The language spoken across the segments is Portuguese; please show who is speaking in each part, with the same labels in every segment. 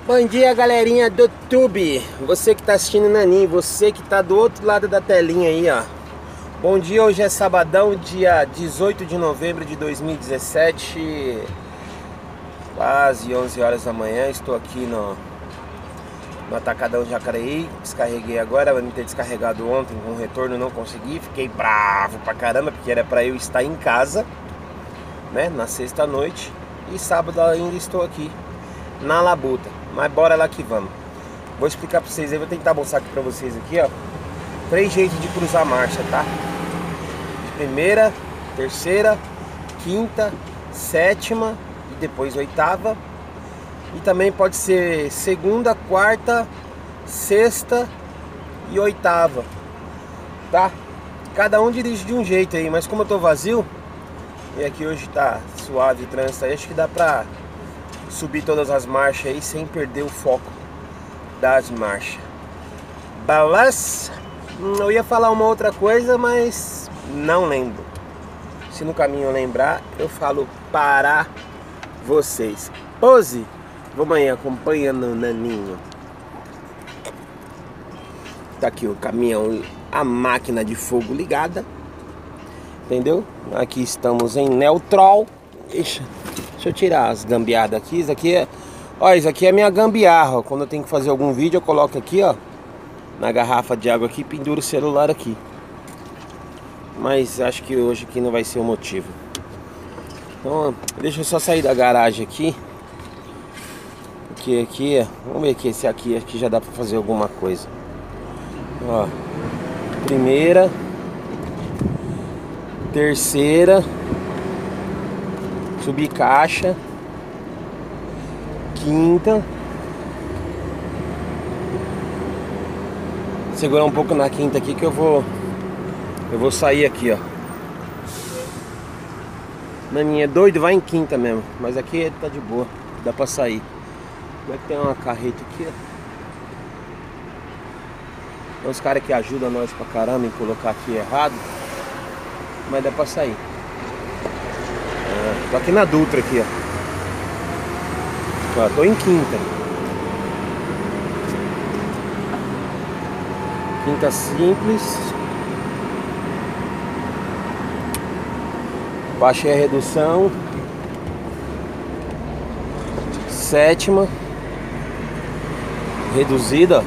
Speaker 1: Bom dia, galerinha do YouTube. Você que tá assistindo Naninho, você que tá do outro lado da telinha aí, ó. Bom dia, hoje é sabadão, dia 18 de novembro de 2017. Quase 11 horas da manhã. Estou aqui no Atacadão Jacareí. Descarreguei agora, vai me ter descarregado ontem com retorno, não consegui. Fiquei bravo pra caramba, porque era pra eu estar em casa, né, na sexta noite. E sábado ainda estou aqui na labuta. Mas bora lá que vamos. Vou explicar pra vocês aí, vou tentar mostrar aqui pra vocês aqui, ó. 3 jeitos de cruzar a marcha, tá? Primeira, terceira, quinta, sétima e depois oitava. E também pode ser segunda, quarta, sexta e oitava, tá? Cada um dirige de um jeito aí, mas como eu tô vazio e aqui hoje tá suave o trânsito aí, acho que dá pra subir todas as marchas aí sem perder o foco das marchas. Beleza? Eu ia falar uma outra coisa, mas não lembro. Se no caminho eu lembrar, eu falo para vocês. Pose! Vamos aí acompanhando o Naninho. Tá aqui o caminhão, a máquina de fogo ligada. Entendeu? Aqui estamos em neutral. Deixa eu tirar as gambiadas aqui. Isso aqui é, ó, isso aqui é minha gambiarra. Quando eu tenho que fazer algum vídeo, eu coloco aqui, ó, na garrafa de água aqui, penduro o celular aqui. Mas acho que hoje aqui não vai ser o motivo. Então, deixa eu só sair da garagem aqui. Porque aqui, vamos ver aqui, esse aqui já dá pra fazer alguma coisa. Ó, primeira, terceira, subir caixa, quinta, segurar um pouco na quinta aqui que eu vou sair aqui, ó. Naninha é doido, vai em quinta mesmo, mas aqui tá de boa, dá pra sair. Como é que tem uma carreta aqui, ó? Tem uns caras que ajudam nós pra caramba em colocar aqui errado, mas dá pra sair. Tô aqui na Dutra aqui, ó. Tô em quinta. Quinta simples. Baixei a redução. Sétima. Reduzida.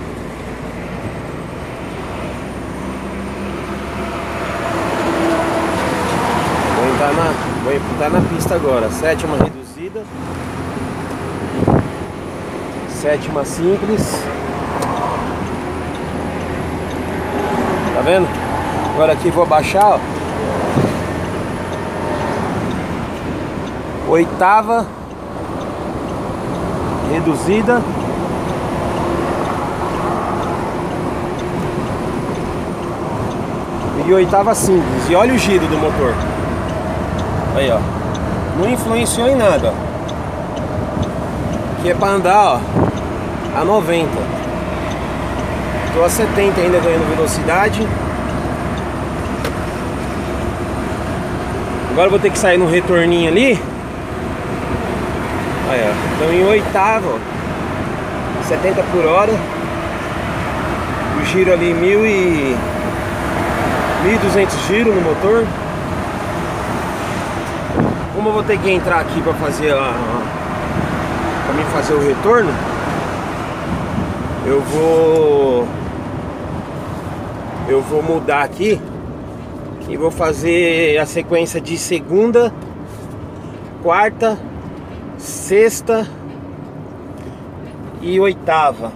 Speaker 1: Vou entrar na pista agora. Sétima reduzida. Sétima simples. Tá vendo? Agora aqui vou baixar, ó. Oitava reduzida. E oitava simples. E olha o giro do motor. Aí, ó. Não influenciou em nada. Aqui é pra andar, ó, a 90. Tô a 70 ainda ganhando velocidade. Agora eu vou ter que sair no retorninho ali. Aí, ó. Então em oitava, ó, 70 por hora. O giro ali 1.200 giros no motor. Como eu vou ter que entrar aqui para fazer para mim fazer o retorno, eu vou mudar aqui e vou fazer a sequência de segunda, quarta, sexta e oitava.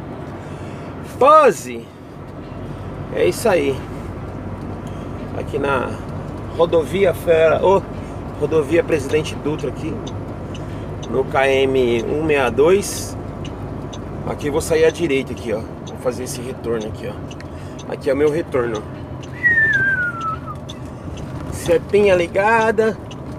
Speaker 1: Pose! É isso aí. Aqui na rodovia rodovia Presidente Dutra aqui, no KM 162. Aqui eu vou sair à direita aqui, ó. Vou fazer esse retorno aqui, ó. Aqui é o meu retorno. Setinha ligada.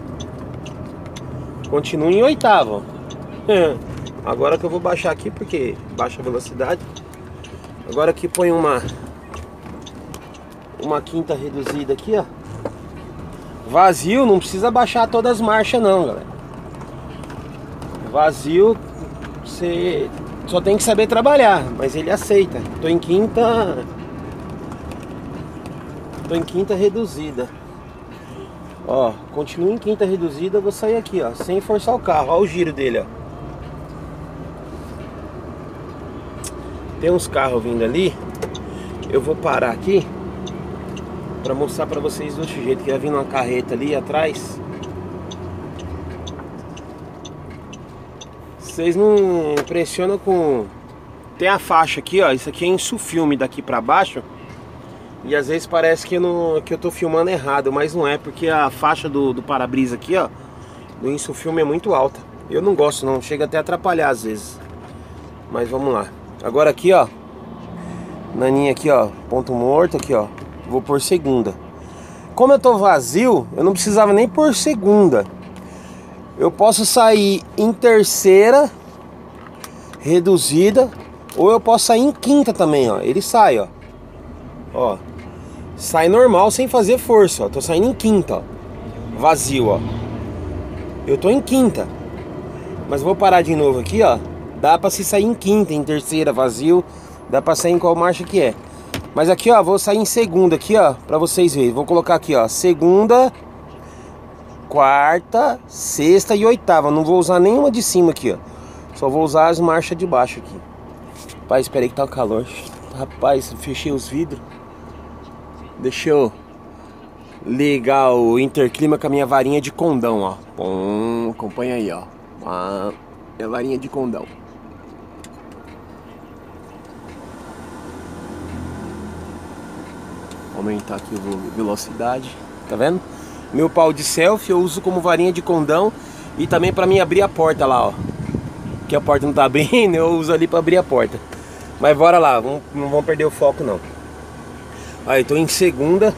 Speaker 1: Continua em oitava. Agora que eu vou baixar aqui, porque baixa a velocidade. Agora aqui põe uma quinta reduzida aqui, ó. Vazio, não precisa baixar todas as marchas não, galera. Vazio, Você só tem que saber trabalhar, mas ele aceita. Tô em quinta reduzida. Ó, continuo em quinta reduzida, eu vou sair aqui, ó, sem forçar o carro. Ó o giro dele, ó. Tem uns carros vindo ali. Eu vou parar aqui pra mostrar pra vocês do outro jeito. Que ia vir uma carreta ali atrás. Vocês não impressionam com... Tem a faixa aqui, ó. Isso aqui é insufilme daqui pra baixo. E às vezes parece que eu tô filmando errado. Mas não é, porque a faixa do para-brisa aqui, ó, do insufilme é muito alta. Eu não gosto não, chega até a atrapalhar às vezes. Mas vamos lá. Agora aqui, ó, naninha aqui, ó, ponto morto aqui, ó. Vou por segunda. Como eu tô vazio, eu não precisava nem por segunda. Eu posso sair em terceira reduzida, ou eu posso sair em quinta também, ó. Ele sai, ó. Ó, sai normal sem fazer força, ó. Tô saindo em quinta, ó. Vazio, ó. Eu tô em quinta. Mas vou parar de novo aqui, ó. Dá pra se sair em quinta, em terceira, vazio. Dá pra sair em qual marcha que é. Mas aqui, ó, vou sair em segunda aqui, ó, pra vocês verem. Vou colocar aqui, ó, segunda, quarta, sexta e oitava. Não vou usar nenhuma de cima aqui, ó. Só vou usar as marchas de baixo aqui. Rapaz, esperei que tá o calor. Rapaz, fechei os vidros. Deixa eu ligar o interclima com a minha varinha de condão, ó. Bom, acompanha aí, ó. Minha varinha de condão. Aumentar aqui a velocidade. Tá vendo? Meu pau de selfie eu uso como varinha de condão. E também pra mim abrir a porta lá, ó. Que a porta não tá abrindo, eu uso ali pra abrir a porta. Mas bora lá, não vamos perder o foco não. Aí, tô em segunda.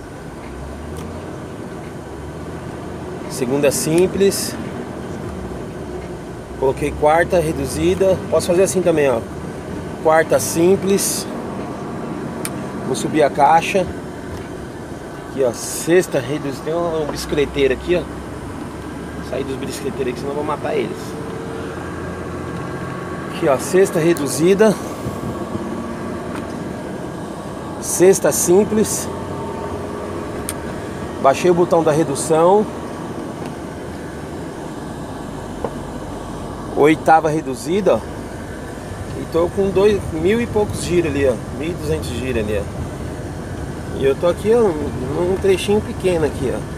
Speaker 1: Segunda simples. Coloquei quarta reduzida. Posso fazer assim também, ó. Quarta simples. Vou subir a caixa. Aqui, ó, sexta reduzida. Tem um bicicleteiro aqui, ó. Vou sair dos bicicleteiros aqui, senão eu vou matar eles. Aqui, ó, sexta reduzida. Sexta simples. Baixei o botão da redução. Oitava reduzida, ó. E tô com 2.000 e poucos giros ali, ó. 1.200 giros ali, ó. E eu tô aqui, ó, num trechinho pequeno aqui, ó.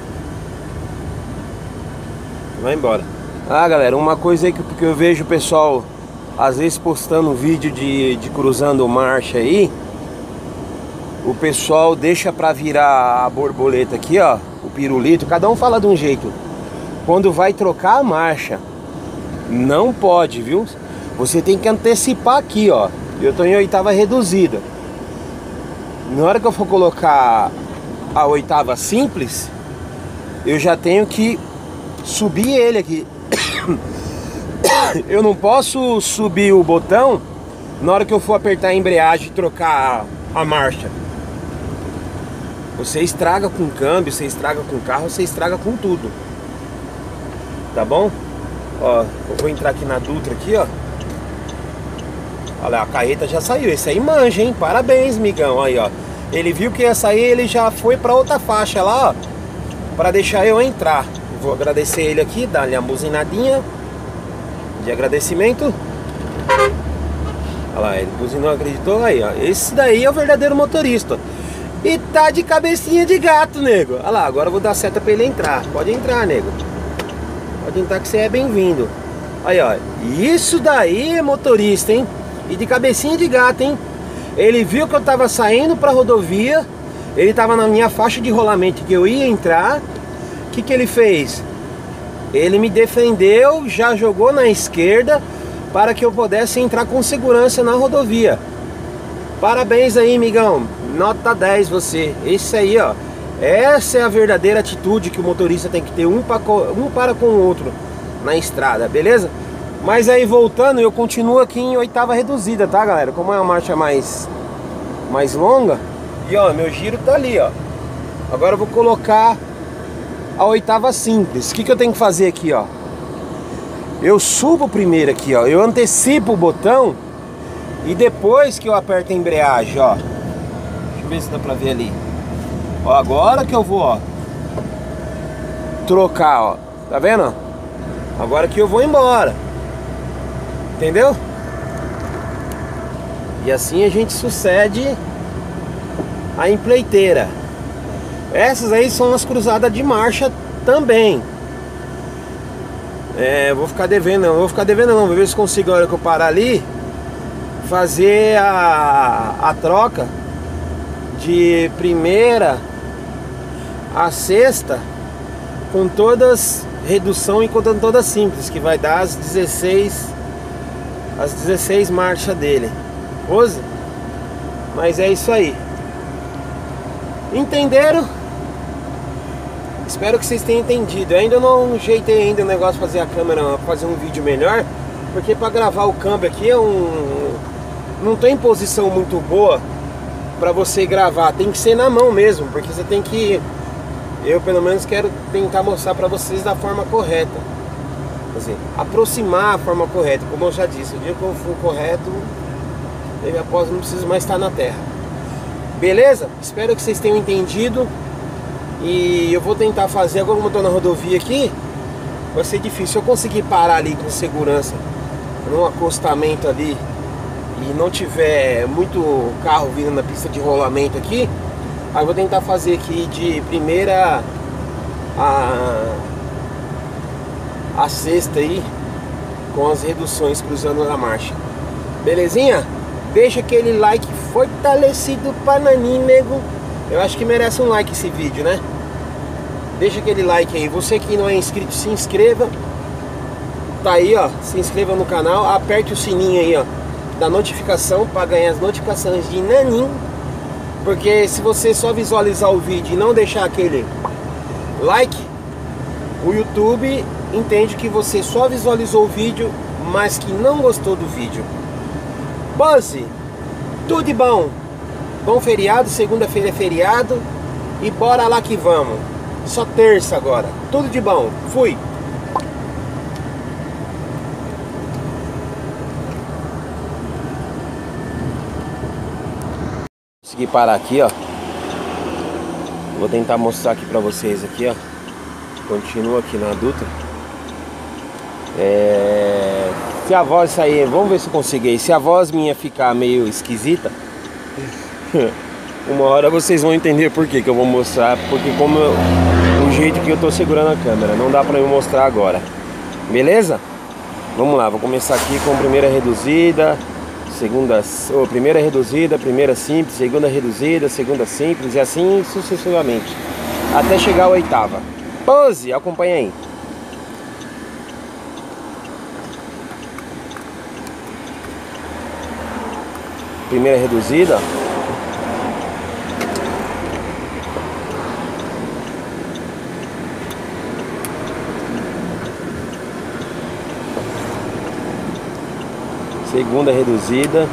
Speaker 1: Vai embora. Ah, galera, uma coisa aí que eu vejo o pessoal às vezes postando vídeo de cruzando marcha aí. O pessoal deixa pra virar a borboleta aqui, ó, o pirulito, cada um fala de um jeito. Quando vai trocar a marcha, não pode, viu? Você tem que antecipar aqui, ó. Eu tô em oitava reduzida. Na hora que eu for colocar a oitava simples, eu já tenho que subir ele aqui. Eu não posso subir o botão na hora que eu for apertar a embreagem e trocar a marcha. Você estraga com câmbio, você estraga com carro, você estraga com tudo. Tá bom? Ó, eu vou entrar aqui na Dutra aqui, ó. Olha lá, a carreta já saiu. Esse aí manja, hein? Parabéns, migão. Aí, ó. Ele viu que ia sair, ele já foi pra outra faixa lá, ó, pra deixar eu entrar. Vou agradecer ele aqui, dar-lhe a buzinadinha de agradecimento. Olha lá, ele buzinou, acreditou. Aí, ó. Esse daí é o verdadeiro motorista. E tá de cabecinha de gato, nego. Olha lá, agora eu vou dar seta pra ele entrar. Pode entrar, nego. Pode entrar que você é bem-vindo. Aí, ó. Isso daí é motorista, hein? E de cabecinha de gato, hein? Ele viu que eu tava saindo pra rodovia. Ele tava na minha faixa de rolamento que eu ia entrar. O que ele fez? Ele me defendeu, já jogou na esquerda para que eu pudesse entrar com segurança na rodovia. Parabéns aí, migão. Nota 10 você. Esse aí, ó. Essa é a verdadeira atitude que o motorista tem que ter, um para com o outro na estrada, beleza? Mas aí voltando, eu continuo aqui em oitava reduzida, tá, galera? Como é uma marcha mais longa. E ó, meu giro tá ali, ó. Agora eu vou colocar a oitava simples. O que eu tenho que fazer aqui, ó? eu subo primeiro aqui, ó. Eu antecipo o botão e depois que eu aperto a embreagem, ó. Deixa eu ver se dá pra ver ali. Ó, agora que eu vou, ó, trocar, ó. Tá vendo? Agora que eu vou embora. Entendeu? E assim a gente sucede a empleiteira. Essas aí são as cruzadas de marcha também. Vou ficar devendo não, vou ver se consigo, na hora que eu parar ali, fazer a troca de primeira a sexta, com todas redução e contando todas simples, que vai dar as 16 marchas dele. 12? Mas é isso aí. Entenderam? Espero que vocês tenham entendido. Eu ainda não ajeitei ainda o negócio de fazer a câmera, fazer um vídeo melhor, porque para gravar o câmbio aqui não tem posição muito boa para você gravar. Tem que ser na mão mesmo, porque você tem que, eu pelo menos quero tentar mostrar para vocês da forma correta. Quer dizer, aproximar a forma correta. Como eu já disse, o dia que eu for correto, eu após não preciso mais estar na terra. Beleza? Espero que vocês tenham entendido. E eu vou tentar fazer, agora como eu tô na rodovia aqui, vai ser difícil. Se eu conseguir parar ali com segurança, num acostamento ali, e não tiver muito carro vindo na pista de rolamento aqui, aí eu vou tentar fazer aqui de primeira a sexta aí, com as reduções cruzando na marcha. Belezinha? Deixa aquele like fortalecido pra Nanin, nego. Eu acho que merece um like esse vídeo, né? Deixa aquele like aí. Você que não é inscrito, se inscreva. Tá aí, ó. Se inscreva no canal. Aperte o sininho aí, ó, da notificação, para ganhar as notificações de Nanin. Porque se você só visualizar o vídeo e não deixar aquele like, o YouTube entende que você só visualizou o vídeo, mas que não gostou do vídeo. Buzzy, tudo de bom. Bom feriado, segunda-feira é feriado. E bora lá que vamos. Só terça agora. Tudo de bom. Fui. Consegui parar aqui, ó. Vou tentar mostrar aqui pra vocês aqui, ó. Continua aqui na Dutra. Se a voz sair, vamos ver se eu consigo aí. Se a voz minha ficar meio esquisita, uma hora vocês vão entender por que eu vou mostrar. Porque o jeito que eu tô segurando a câmera, não dá pra eu mostrar agora. Beleza? Vamos lá, vou começar aqui com primeira reduzida, primeira reduzida, primeira simples, segunda reduzida, segunda simples, e assim sucessivamente, até chegar a oitava. Pose, acompanha aí. Primeira reduzida. Segunda reduzida.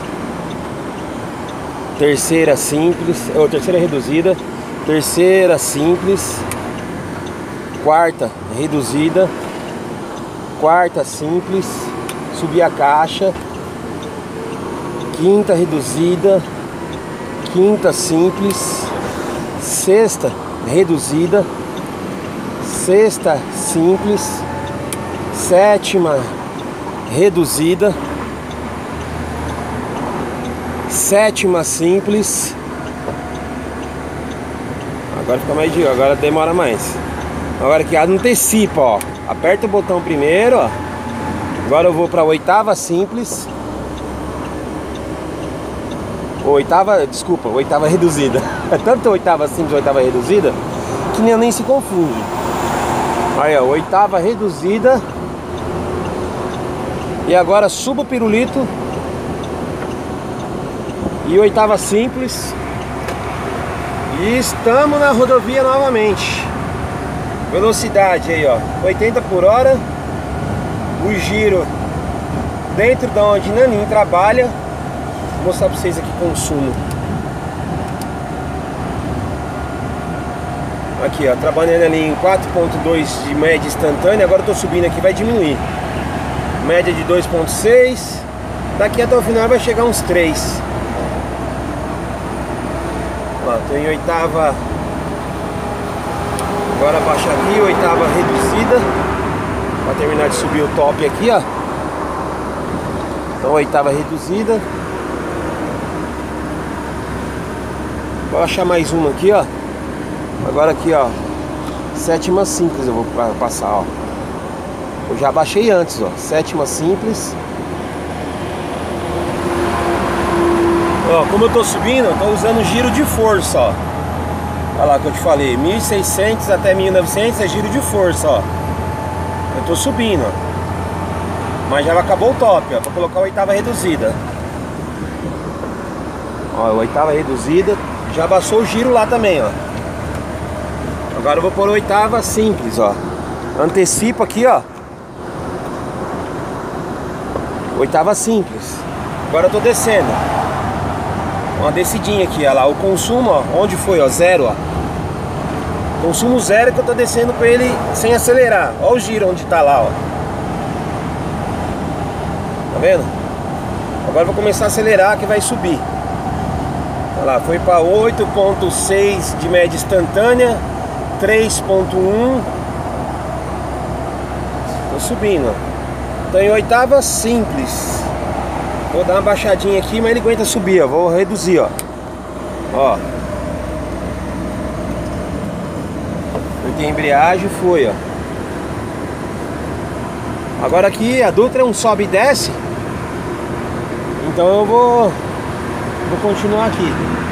Speaker 1: Terceira simples, ou terceira reduzida. Terceira simples. Quarta reduzida. Quarta simples. Subir a caixa. Quinta reduzida. Quinta simples. Sexta reduzida. Sexta simples. Sétima reduzida. Sétima simples. Agora fica mais de, agora demora mais. Agora que antecipa, ó. Aperta o botão primeiro, ó. Agora eu vou para oitava simples. Oitava reduzida. É tanto oitava simples, oitava reduzida, que nem se confunde. Aí, ó, oitava reduzida. E agora subo o pirulito. E oitava simples. E estamos na rodovia novamente. Velocidade aí, ó, 80 por hora. O giro dentro de onde Nanin trabalha. Vou mostrar pra vocês aqui o consumo. Aqui, ó, trabalhando ali em 4.2 de média instantânea. Agora eu tô subindo aqui, vai diminuir. Média de 2,6. Daqui até o final vai chegar uns 3. Ó, tô em oitava. Agora baixa aqui, oitava reduzida. Pra terminar de subir o top aqui, ó. Então oitava reduzida. Vou baixar mais uma aqui, ó. Agora aqui, ó, sétima simples eu vou passar, ó. Eu já baixei antes, ó. Sétima simples. Ó, como eu tô subindo, eu tô usando giro de força, ó. Olha lá que eu te falei, 1600 até 1900 é giro de força, ó. Eu tô subindo, ó. Mas já acabou o top, ó. Vou colocar a oitava reduzida. Ó, a oitava reduzida. Já baixou o giro lá também, ó. Agora eu vou pôr a oitava simples, ó. Antecipa aqui, ó. Oitava simples. Agora eu tô descendo. Uma descidinha aqui, ó lá. O consumo, ó, onde foi, ó, zero, ó. Consumo zero que eu tô descendo com ele sem acelerar. Ó o giro onde tá lá, ó. Tá vendo? Agora eu vou começar a acelerar que vai subir. Olha lá, foi para 8,6 de média instantânea. 3,1. Tô subindo, ó. Tô em oitava simples. Vou dar uma baixadinha aqui, mas ele aguenta subir, ó. Vou reduzir, ó. Ó. Porque a embreagem foi, ó. Agora aqui a Dutra é um sobe e desce. Então eu vou continuar aqui.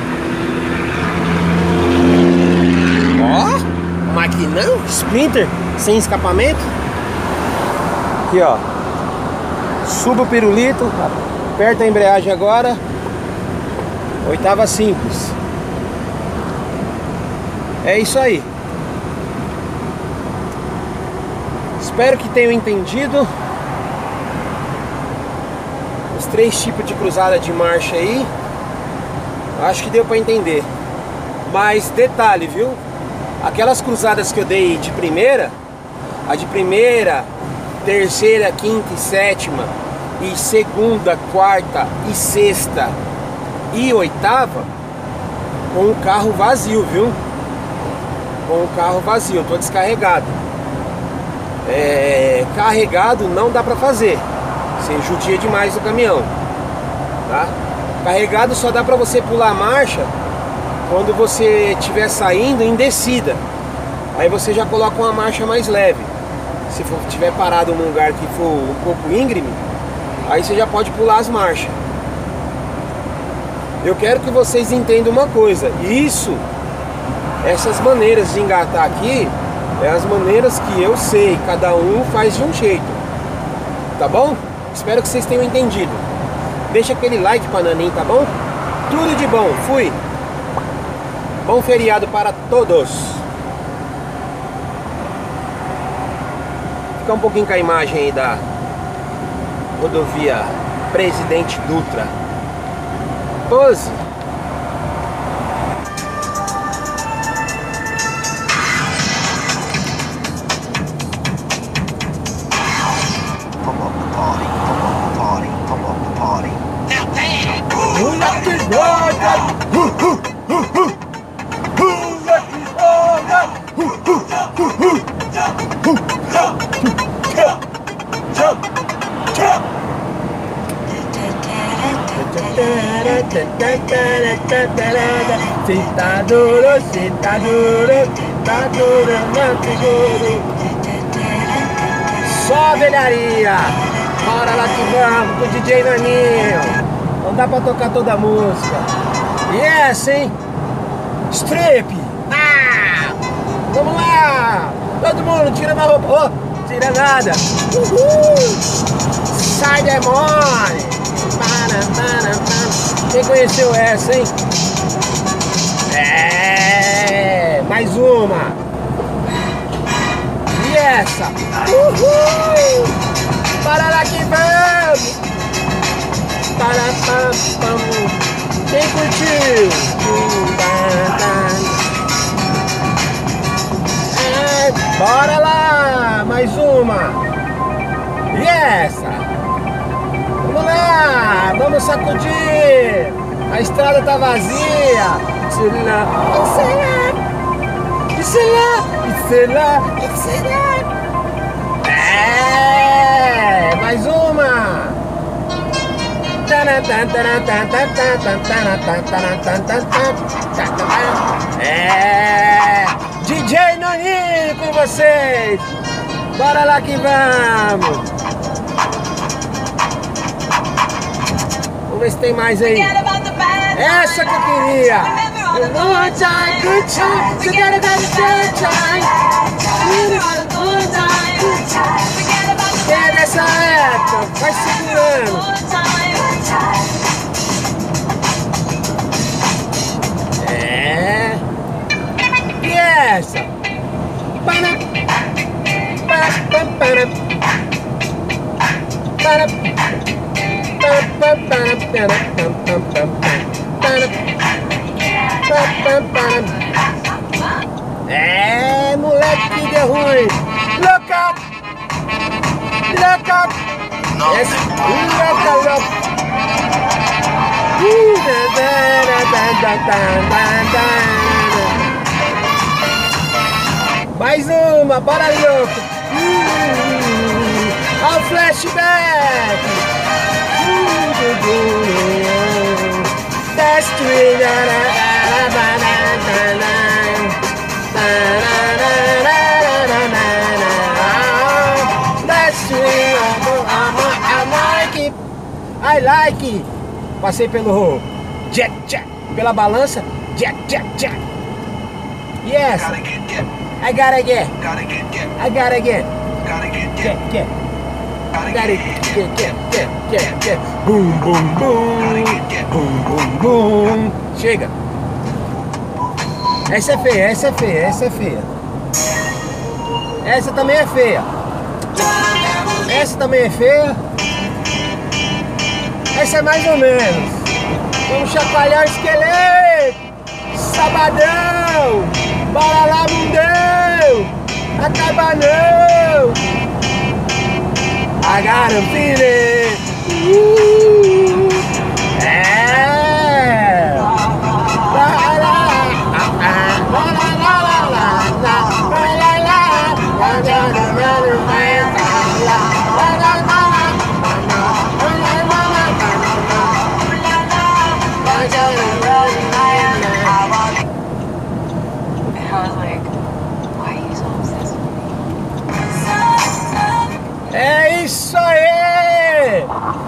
Speaker 1: Ó, maquinão, Sprinter, sem escapamento. Aqui, ó. Suba o pirulito, aperta a embreagem agora. Oitava simples. É isso aí. Espero que tenham entendido os 3 tipos de cruzada de marcha aí. Acho que deu para entender. Mas detalhe, viu? Aquelas cruzadas que eu dei de primeira, a de primeira, terceira, quinta e sétima, e segunda, quarta e sexta e oitava, com o carro vazio, viu? Com o carro vazio, tô descarregado. Carregado não dá pra fazer. Você judia demais o caminhão, tá? Carregado só dá pra você pular a marcha quando você estiver saindo em descida. Aí você já coloca uma marcha mais leve. Se estiver parado num lugar que for um pouco íngreme, aí você já pode pular as marchas. Eu quero que vocês entendam uma coisa. Essas maneiras de engatar aqui é as maneiras que eu sei. Cada um faz de um jeito. Tá bom? Espero que vocês tenham entendido. Deixa aquele like pra Nanin, tá bom? Tudo de bom, fui! Bom feriado para todos! Fica um pouquinho com a imagem aí da rodovia Presidente Dutra. Pose! Se tá duro, se tá duro, tá duro, não te juro. Só velharia. Bora lá que vamos com o DJ Naninho. Não dá pra tocar toda a música. Yes, hein? Strip. Vamos lá. Todo mundo tira na roupa. Oh, tira nada. Uhul. Sai, demônio. Quem conheceu essa, hein? Mais uma. E essa? Uhul! Para lá que vamos! Para pam. Quem curtiu? Bora lá! Mais uma. E essa? Vamos lá, vamos sacudir. A estrada tá vazia. É, mais uma. É, DJ Naninho com vocês. Bora lá que vamos. Vamos ver se tem mais aí. Essa que eu queria. Good time, good time. Forget about the bad time. É dessa época. Vai segurando. É. E essa? Para. É, moleque, que deu ruim. Look up. Look up. Esse, look up. Mais uma, bora louco. Olha o flashback. That's I like it. Passei pelo jet, pela balança, jet. Yes. I gotta get. I gotta get. Get. Get. Boom, boom, boom. Boom, boom. Chega. Essa é feia, essa é feia. Essa também é feia. Essa também é feia. Essa é mais ou menos. Vamos chacoalhar o esqueleto. Sabadão. Bora lá, mundão. Acaba não. I got a feeling. É. É isso aí,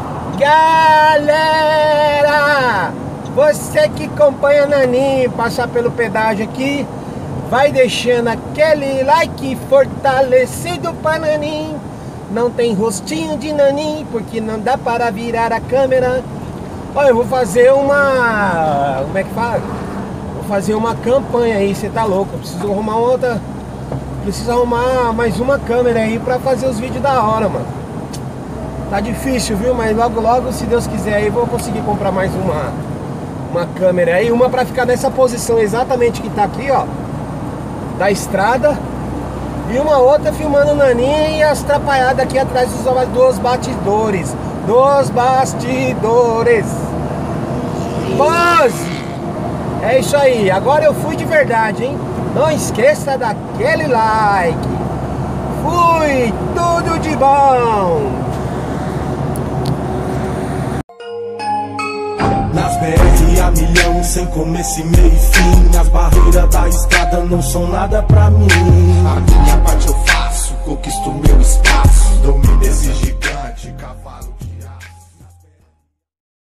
Speaker 1: galera! Você que acompanha Naninho, passar pelo pedágio aqui, vai deixando aquele like fortalecido para Naninho. Não tem rostinho de Naninho, porque não dá para virar a câmera. Olha, eu vou fazer uma... como é que fala? Vou fazer uma campanha aí, você tá louco? Eu preciso arrumar outra... Preciso arrumar mais uma câmera aí pra fazer os vídeos da hora, mano. Tá difícil, viu? Mas logo, se Deus quiser aí, vou conseguir comprar mais uma câmera aí. Uma pra ficar nessa posição exatamente que tá aqui, ó, da estrada. E uma outra filmando o Naninho e as atrapalhadas aqui atrás dos bastidores. Dos bastidores. Pose! É isso aí. Agora eu fui de verdade, hein? Não esqueça daquele like. Fui, tudo de bom.
Speaker 2: Nas BR a milhão, sem começo e meio e fim. As barreiras da estrada não são nada pra mim. A minha parte eu faço, conquisto meu espaço.